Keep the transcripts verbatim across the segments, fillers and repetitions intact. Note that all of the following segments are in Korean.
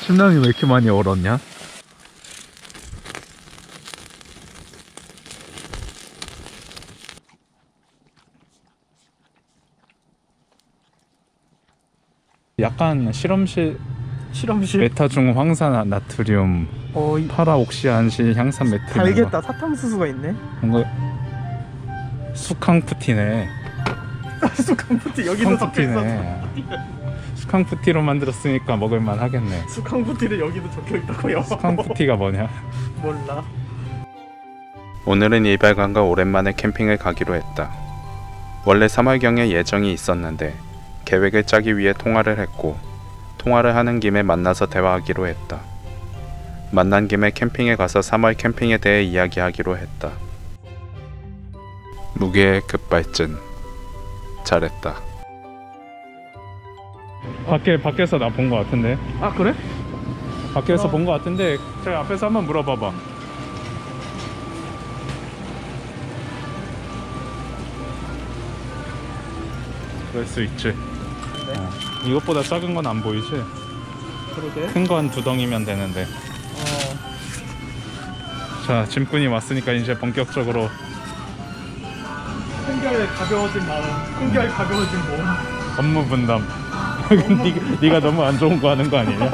침낭이 왜 이렇게 많이 얼었냐? 약간 실험실 실험실 메타중 황산 나트륨 어, 이... 파라옥시안실 향산 메트 달겠다. 사탕수수가 있네. 뭔가 수캉푸티네. 수캉푸티 여기도 적혀있어. 수캉푸티로 만들었으니까 먹을만 하겠네. 수캉푸티를 여기도 적혀있다고요? 수캉푸티가 뭐냐? 몰라. 오늘은 이발관과 오랜만에 캠핑을 가기로 했다. 원래 삼월경에 예정이 있었는데 계획을 짜기 위해 통화를 했고, 통화를 하는 김에 만나서 대화하기로 했다. 만난 김에 캠핑에 가서 삼월 캠핑에 대해 이야기하기로 했다. 무게의 급발진. 잘했다. 밖에, 밖에서 나 본 거 같은데. 아 그래? 밖에서 어. 본 거 같은데 저기 앞에서 한번 물어봐봐. 그럴 수 있지. 네. 어. 이것보다 작은 건 안 보이지? 그러게. 큰 건 두 덩이면 되는데. 어. 자, 짐꾼이 왔으니까 이제 본격적으로. 한결 가벼워진 마음, 한결 가벼워진 몸. 업무 분담. 네가, 네가 너무 안 좋은 거 하는 거 아니냐?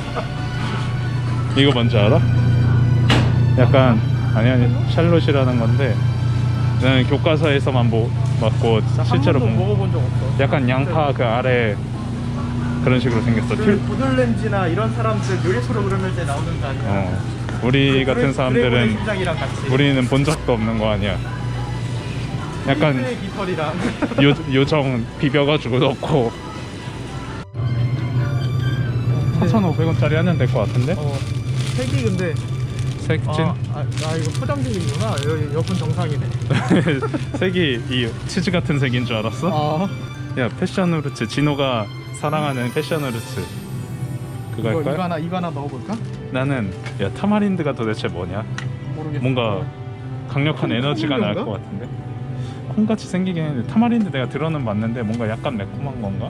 이거 뭔지 알아? 약간 아니 아니 샬롯이라는 건데 나는 교과서에서만 뭐 맞고 실제로 본 먹어본 적 없어. 약간 양파 그 아래 그런 식으로 생겼어. 그 보들렌즈나 이런 사람들 요리 프로그램에 나오는 거 아니야? 어. 우리 그 같은 사람들은 같이. 우리는 본 적도 없는 거 아니야. 약간 깃털이랑 요, 요정 비벼가지고 넣고 사천오백 원짜리 하면 될 것 같은데? 어, 색이 근데 색진? 아, 아, 아 이거 포장색이구나. 여기 옆은 정상이네. 색이 이 치즈 같은 색인 줄 알았어? 아. 야, 패션 후르츠. 진호가 사랑하는 패션 후르츠 그거 이거, 할까요? 이거 하나 이거 하나 넣어볼까? 나는 야 타마린드가 도대체 뭐냐? 모르겠어. 뭔가 강력한 콩, 에너지가 날 콩인가? 것 같은데? 콩같이 생기긴 했는데 타마린드 내가 들어는 봤는데 뭔가 약간 매콤한 건가?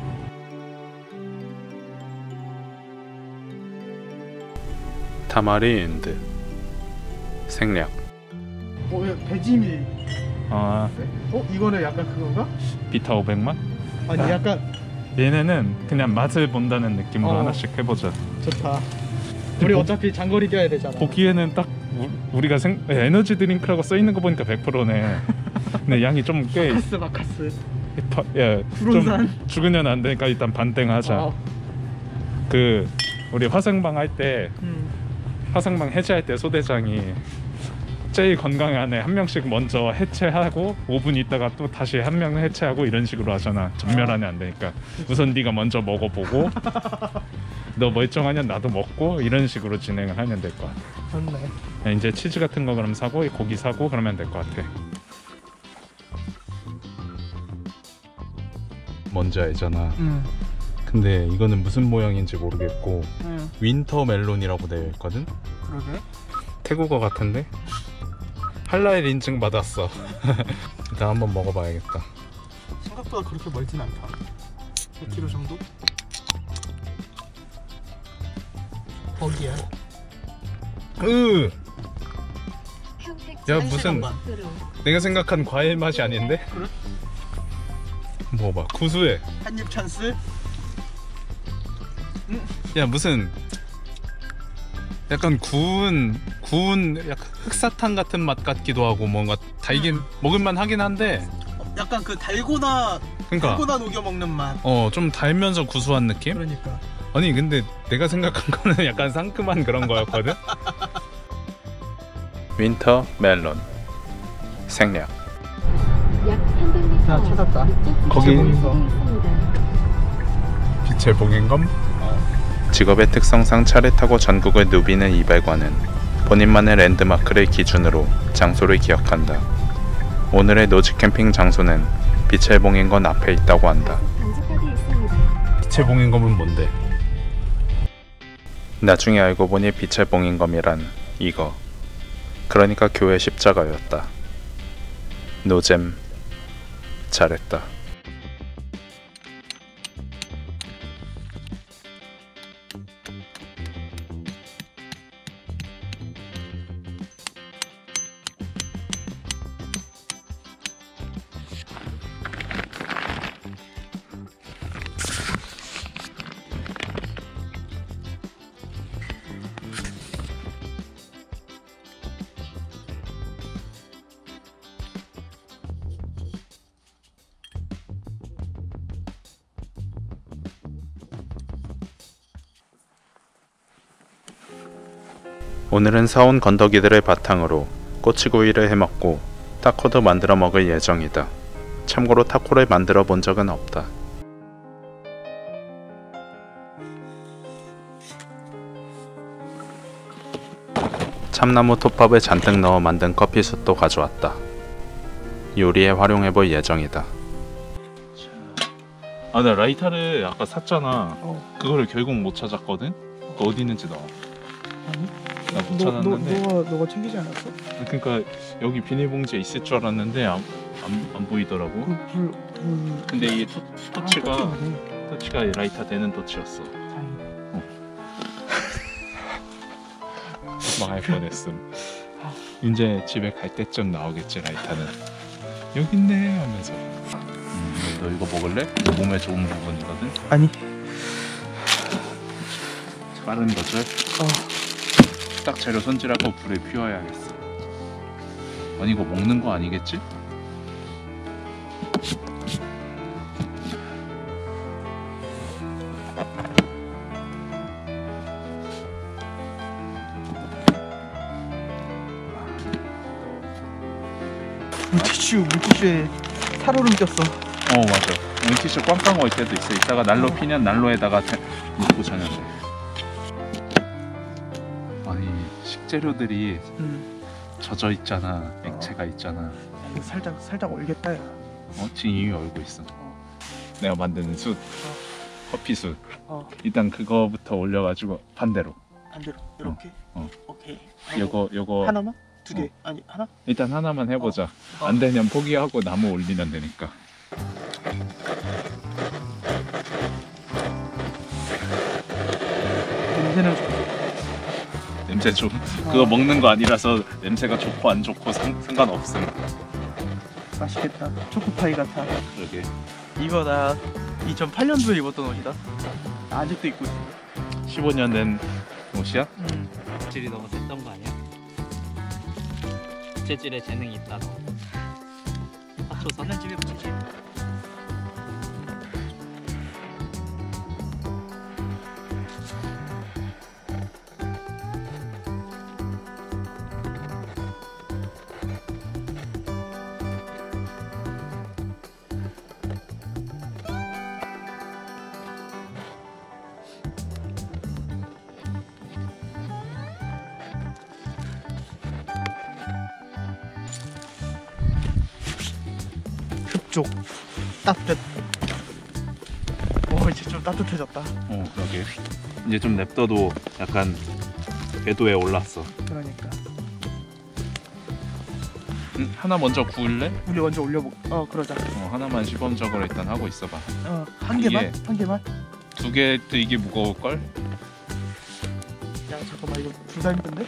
타마린드. 생략. 어, 야, 배지밀. 아 어, 이거는 약간 그건가? 비타 오백만? 아니 아. 약간 얘네는 그냥 맛을 본다는 느낌으로 어. 하나씩 해보자. 좋다. 우리 보- 어차피 장거리 뛰어야 되잖아. 보기에는 딱 우, 우리가 생, 에너지 드링크라고 써있는 거 보니까 백 퍼센트네. 근데 양이 좀 꽤 바카스 바카스. 야, 불온산? 좀 죽으면 안 되니까 일단 반땡하자. 어. 그 우리 화생방 할 때 음. 화생방 해체할 때 소대장이 제일 건강한 애 한 명씩 먼저 해체하고 오 분 있다가 또 다시 한 명 해체하고 이런 식으로 하잖아. 전멸하면 안 되니까. 우선 네가 먼저 먹어보고 너 멀쩡하냐 나도 먹고 이런 식으로 진행을 하면 될 것 같아. 좋네. 이제 치즈 같은 거 그럼 사고 고기 사고 그러면 될 것 같아. 뭔지 알잖아. 응. 근데 이거는 무슨 모양인지 모르겠고 응. 윈터 멜론이라고 되어 있거든? 그러게. 태국어 같은데? 할랄 인증 받았어. 일단 한번 먹어봐야겠다. 생각보다 그렇게 멀진 않다. 백 킬로그램 정도? 거기야. 으! 야 무슨 내가 생각한 과일 맛이 아닌데? 그래? 먹어봐. 구수해. 한입 찬스? 야 무슨 약간 구운 구운 약간 흑사탕 같은 맛 같기도 하고 뭔가 달긴 음. 먹을만 하긴 한데 약간 그 달고나 그러니까 달고나 녹여 먹는 맛. 어 좀 달면서 구수한 느낌? 그러니까. 아니 근데 내가 생각한 거는 약간 상큼한 그런 거였거든? 윈터 멜론. 생략. 약 삼백 미터 자, 찾았다. 거기 있어. 빛의 봉행검? 직업의 특성상 차를 타고 전국을 누비는 이발관은 본인만의 랜드마크를 기준으로 장소를 기억한다. 오늘의 노지 캠핑 장소는 빛의 봉행건 앞에 있다고 한다. 방지턱이 있습니다. 빛의 봉행검은 뭔데? 나중에 알고 보니 빛의 봉행검이란 이거. 그러니까 교회 십자가였다. 노잼. 잘했다. 오늘은 사온 건더기들을 바탕으로 꼬치구이를 해먹고 타코도 만들어 먹을 예정이다. 참고로 타코를 만들어 본 적은 없다. 참나무 톱밥을 잔뜩 넣어 만든 커피솥도 가져왔다. 요리에 활용해볼 예정이다. 아, 나 라이터를 아까 샀잖아. 어. 그거를 결국 못 찾았거든. 그거 어디 있는지 너. 아니? 나 못 너, 너, 찾았는데. 너가, 너가 챙기지 않았어? 그러니까 여기 비닐봉지에 있을 줄 알았는데 안, 안, 안 보이더라고. 그 불, 불... 근데 이 토, 토치가 아, 토치네. 토치가 라이터 되는 토치였어. 다행이다. 망할 뻔했음. 이제 집에 갈 때쯤 나오겠지 라이터는. 여기 있네 하면서. 음, 너 이거 먹을래? 너 몸에 좋은 부분이거든. 아니. 빠른 거죠? 어. 딱 재료 손질하고 불을 피워야겠어. 아니 이거 먹는 거 아니겠지? 물티슈, 물티슈에 살얼음 꼈어. 어 맞아. 물티슈 꽝꽝 올 때도 있어. 이따가 난로 어. 피면 난로에다가 대- 놓고 자면 돼. 아니 식재료들이 응. 젖어 있잖아. 액체가 있잖아. 이거 살짝, 살짝 얼겠다, 야. 어? 지금 이미 얼고 있어. 내가 만드는 숯, 커피 숯. 어. 일단 그거부터 올려가지고 반대로. 반대로, 이렇게. 어. 오케이. 요거 요거 하나만? 두 개? 어. 아니, 하나? 일단 하나만 해보자. 어. 안 되면 포기하고 나무 올리면 되니까. 냄새는 냄새 좀 그거 먹는 거 아니라서 냄새가 좋고 안 좋고 상, 상관없음. 맛있겠다. 초코파이 같아. 그러게. 이거 나 이천팔 년도에 입었던 옷이다. 아직도 입고 있어. 십오 년 된 옷이야? 음. 재질이 너무 셌던 거 아니야? 재질에 재능이 있다 너. 맞춰서 집에 붙이지. 흡족. 따뜻. 오, 이제 좀 따뜻해졌다. 어 그러게. 이제 좀 냅둬도 약간 궤도에 올랐어. 그러니까. 응? 하나 먼저 구울래? 우리 먼저 올려보. 어, 그러자. 어 하나만 시범적으로 일단 하고 있어봐. 어, 한 개만? 이게- 한 개만? 두 개도 이게 무거울 걸? 야, 잠깐만, 이거 둘 다 힘든데?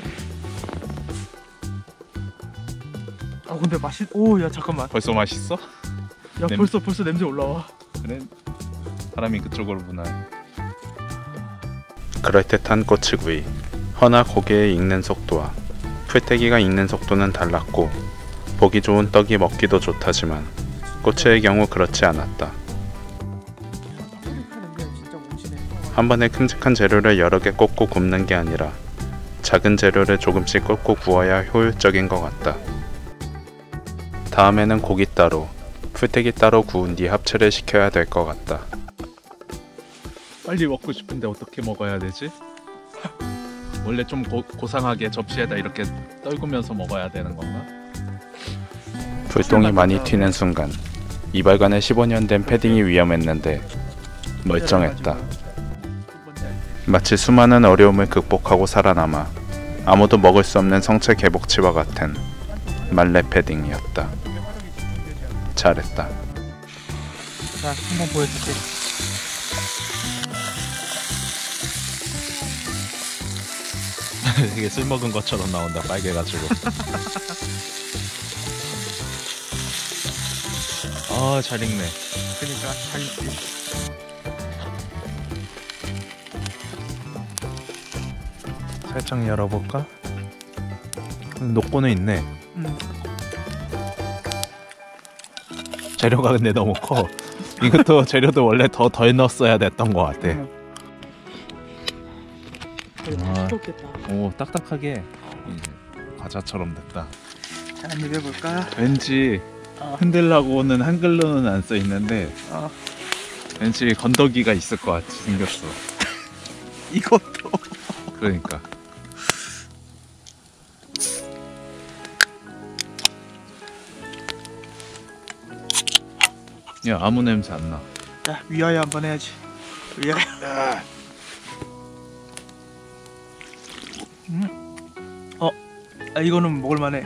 아, 근데 맛있. 오, 야, 잠깐만. 벌써 맛있어? 야, 냄- 벌써 벌써 냄새 올라와. 그래. 사람이 그쪽으로 보나. 그럴듯한 꼬치구이. 허나 고기의 익는 속도와 풀떼기가 익는 속도는 달랐고 보기 좋은 떡이 먹기도 좋다지만 꼬치의 경우 그렇지 않았다. 파프리카 냄새 진짜 뭉치네. 한 번에 큼직한 재료를 여러 개 꽂고 굽는 게 아니라 작은 재료를 조금씩 꽂고 구워야 효율적인 것 같다. 다음에는 고기 따로, 풀떼기 따로 구운 뒤 합체를 시켜야 될 것 같다. 빨리 먹고 싶은데 어떻게 먹어야 되지? 원래 좀 고, 고상하게 접시에다 이렇게 떨구면서 먹어야 되는 건가? 불똥이 많이 튀는 순간 이발관에 십오 년 된 패딩이 위험했는데 멀쩡했다. 마치 수많은 어려움을 극복하고 살아남아 아무도 먹을 수 없는 성체 개복치와 같은 말레 패딩이었다. 잘했다. 자, 한번 보여줄게. 되게 술 먹은 것처럼 나온다. 빨개가지고. 아, 잘 익네. 그러니까 잘 있지. 살짝 열어볼까? 녹고는 있네. 음. 재료가 근데 너무 커. 이것도 재료도 원래 더 덜 넣었어야 됐던 것 같아. 음. 그래 아. 뜨겁겠다. 오 딱딱하게 이제 과자처럼 됐다. 자, 한입 해볼까? 왠지 어. 흔들라고는 한글로는 안 써 있는데 어. 왠지 건더기가 있을 것 같이 생겼어. 이것도 그러니까. 야 아무 냄새 안 나. 자, 위하여 한번 해야지. 위하여. 음. 어, 아, 이거는 먹을만해.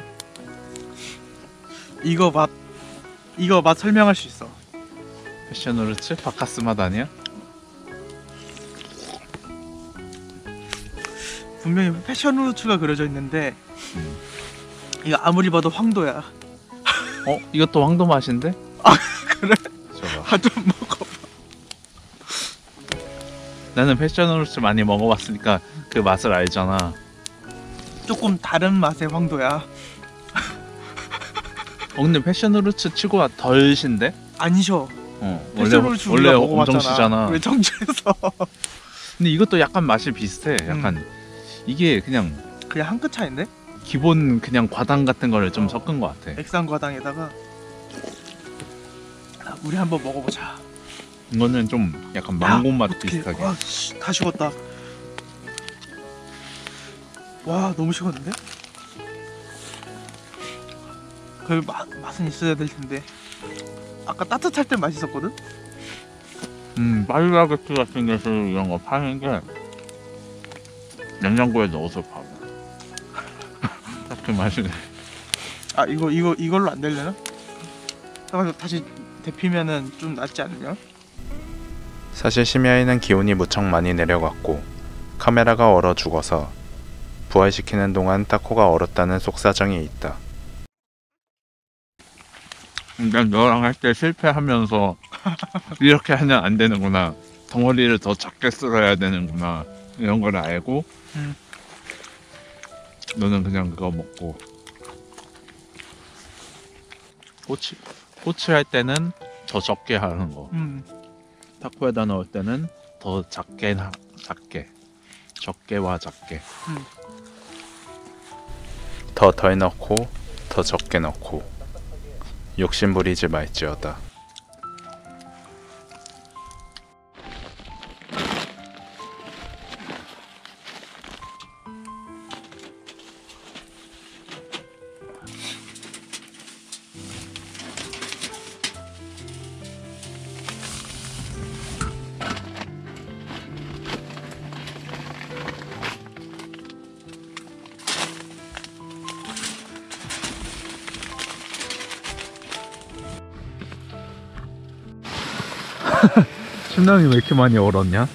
이거 맛, 이거 맛 설명할 수 있어. 패션으로츠 바카스 맛 아니야? 분명히 패션후르츠가 그려져 있는데 음. 이거 아무리 봐도 황도야. 어 이것도 황도 맛인데? 아, 그래? 줘봐. 아, 좀 먹어. 나는 패션으로츠 많이 먹어봤으니까 그 맛을 알잖아. 조금 다른 맛의 황도야. 어 근데 패션으로츠 치고 덜 신데? 안 쉬어. 어 원래 패션후르츠 원래 우리가 엄청 먹어봤잖아. 시잖아. 왜 청주에서 근데 이것도 약간 맛이 비슷해. 약간 이게 그냥 그냥 한 끗 차인데? 기본 그냥 과당 같은 거를 좀 섞은 것 같아. 액상과당에다가 아, 우리 한번 먹어보자. 이거는 좀 약간 망고 맛 어떡해. 비슷하게. 와, 씨, 다 식었다. 와, 너무 식었는데? 그 맛, 맛은 있어야 될 텐데. 아까 따뜻할 때 맛있었거든? 음 파리바게뜨 같은 데서 이런 거 파는 게 냉장고에 넣어서 파. 딱 그 맛이네. 아, 이거 이거 이걸로 안 되려나? 해가지고 다시 데피면은 좀 낫지 않냐? 사실 심야에는 기온이 무척 많이 내려갔고 카메라가 얼어 죽어서 부활시키는 동안 타코가 얼었다는 속사정이 있다. 근데 너랑 할 때 실패하면서 이렇게 하면 안 되는구나. 덩어리를 더 작게 썰어야 되는구나. 이런 걸 알고 음. 너는 그냥 그거 먹고 꼬치 꼬치 할 때는 더 적게 하는 거. 음. 타코에다 넣을 때는 더 작게 나, 작게 적게와 작게 음. 더 덜 넣고 더 적게 넣고 욕심 부리지 말지어다. 심장이 왜 이렇게 많이 얼었냐?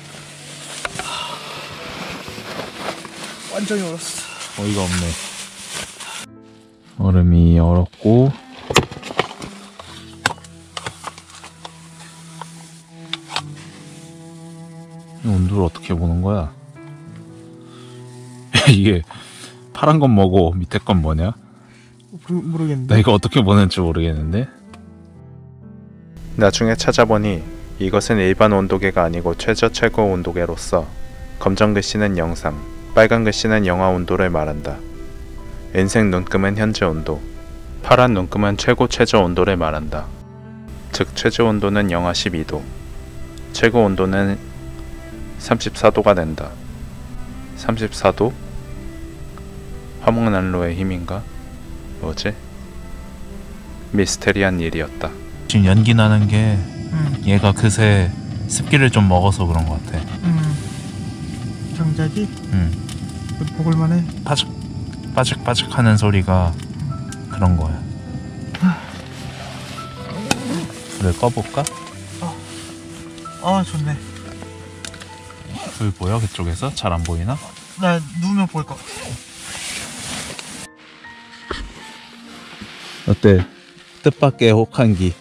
완전히 얼었어. 어이가 없네. 얼음이 얼었고 이 온도를 어떻게 보는 거야? 이게 파란 건 뭐고 밑에 건 뭐냐? 모르, 모르겠는데. 나 이거 어떻게 보는지 모르겠는데. 나중에 찾아보니 이것은 일반 온도계가 아니고 최저 최고 온도계로서 검정 글씨는 영상, 빨간 글씨는 영하 온도를 말한다. 은색 눈금은 현재 온도, 파란 눈금은 최고 최저 온도를 말한다. 즉 최저 온도는 영하 십이 도, 최고 온도는 삼십사 도가 된다. 삼십사 도? 화목난로의 힘인가? 뭐지? 미스테리한 일이었다. 지금 연기 나는 게 음. 얘가 그새 습기를 좀 먹어서 그런 것 같아. 음. 장작이 음. 먹을만해. 빠직 빠직 빠직 하는 소리가 그런 거야. 불을 꺼볼까? 아, 좋네. 불 보여? 그쪽에서? 잘 안 보이나? 나 누우면 보일 것 같아. 어때? 뜻밖의 혹한기.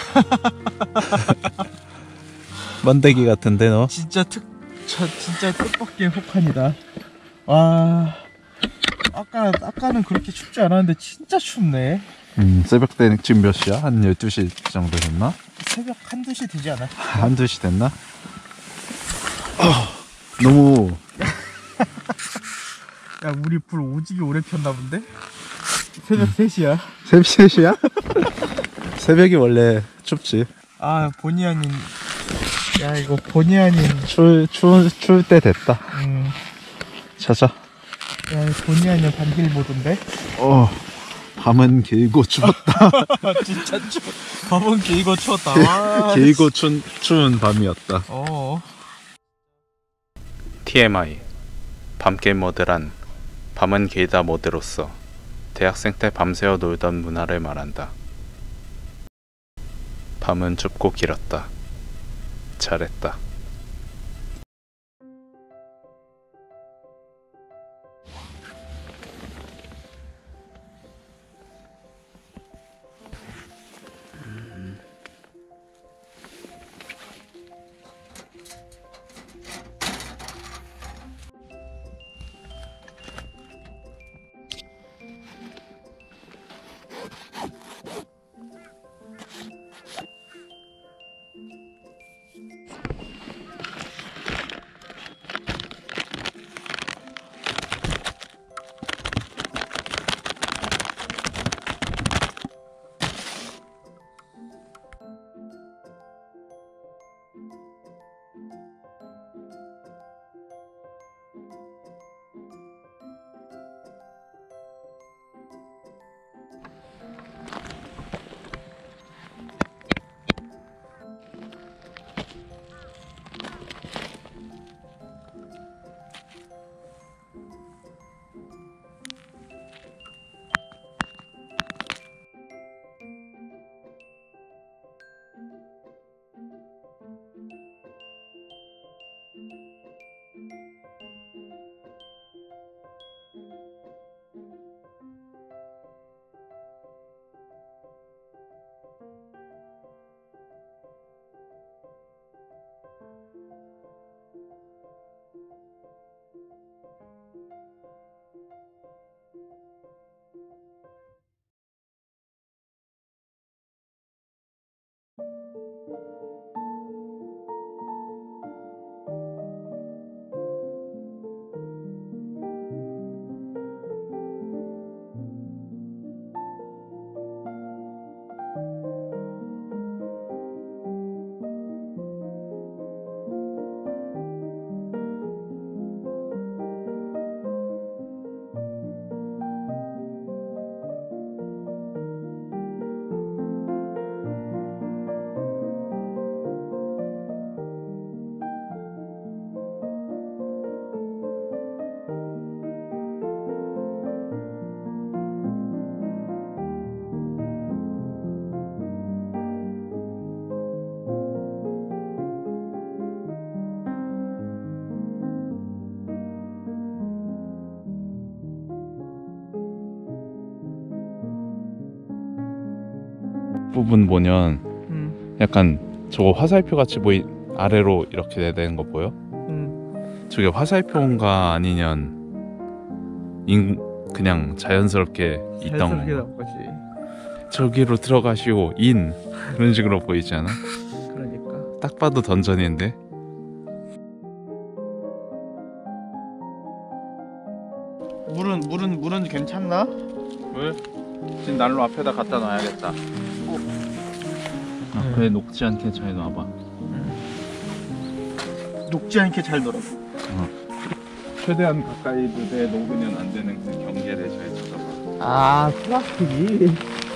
번데기 같은데 너? 진짜 특, 저 진짜 뜻밖의 혹한이다. 와, 아까 아까는 그렇게 춥지 않았는데 진짜 춥네. 음, 새벽 때 지금 몇 시야? 한 열두 시 정도 됐나? 새벽 한두 시 되지 않아? 한두 시 됐나? 어, 너무 야 우리 불 오지게 오래 폈나 본데? 새벽 세 시야. 새벽 세 시야? 새벽이 원래 춥지. 아 본의 아닌. 야 이거 본의 아닌. 추울 추울 추울 때 됐다. 음. 자자. 야 이거 본의 아닌 반길 모드인데? 어. 밤은 길고 추웠다. 진짜 추. 밤은 길고 추웠다. 와. 길고 추운 추운 밤이었다. 어. 티엠아이 밤길 모드란 밤은 길다 모드로서 대학생 때 밤새워 놀던 문화를 말한다. 밤은 춥고 길었다. 잘했다. 부분 보면 음. 약간 저거 화살표 같이 보이 아래로 이렇게 되는 거 보여? 음. 저게 화살표인가 아니면 인 그냥 자연스럽게 있던 자연스럽게 건가? 나온 거지. 저기로 들어가시오 인 그런 식으로 보이지 않아? 그러니까. 딱 봐도 던전인데. 물은 물은 물은 괜찮나? 물? 지금 난로 앞에다 갖다 놔야겠다. 아, 그래 녹지 않게 잘 놔봐. 녹지 않게 잘 놀아. 최대한 가까이 두되 녹으면 안 되는 그 경계를 잘 찾아봐. 아 플라스틱이.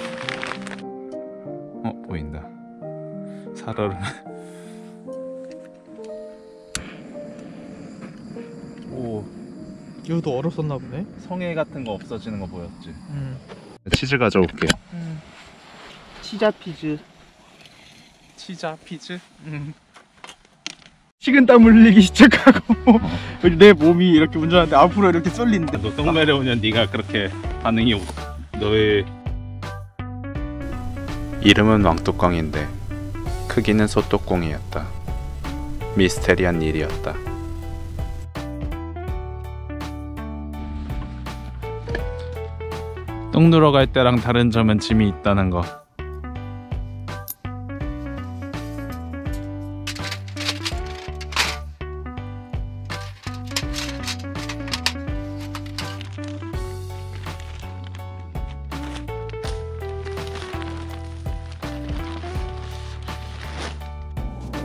어 보인다. 살얼음. 오 이것도 얼었었나 보네. 성에 같은 거 없어지는 거 보였지? 음. 치즈 가져올게요. 음. 치자 피즈. 치자 피즈? 음. 식은땀 흘리기 시작하고 내 몸이 이렇게 운전하는데 앞으로 이렇게 쏠린대. 너 똥 내려오면 네가 그렇게 반응이 오. 너의 이름은 왕뚜껑인데 크기는 소뚜껑이었다. 미스테리한 일이었다. 똥 누러 갈 때랑 다른 점은 짐이 있다는 거.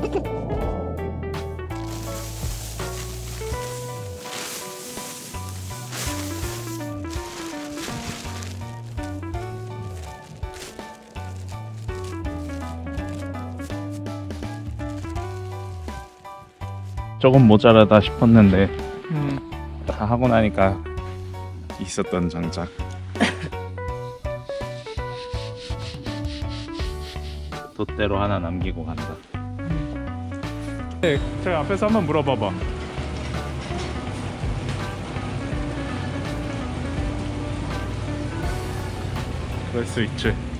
조금 모자라다 싶었는데 음. 다 하고 나니까 있었던 장작. 돛대로 하나 남기고 간다. 네, 저 앞에서 한번 물어봐봐. 그럴 수 있지.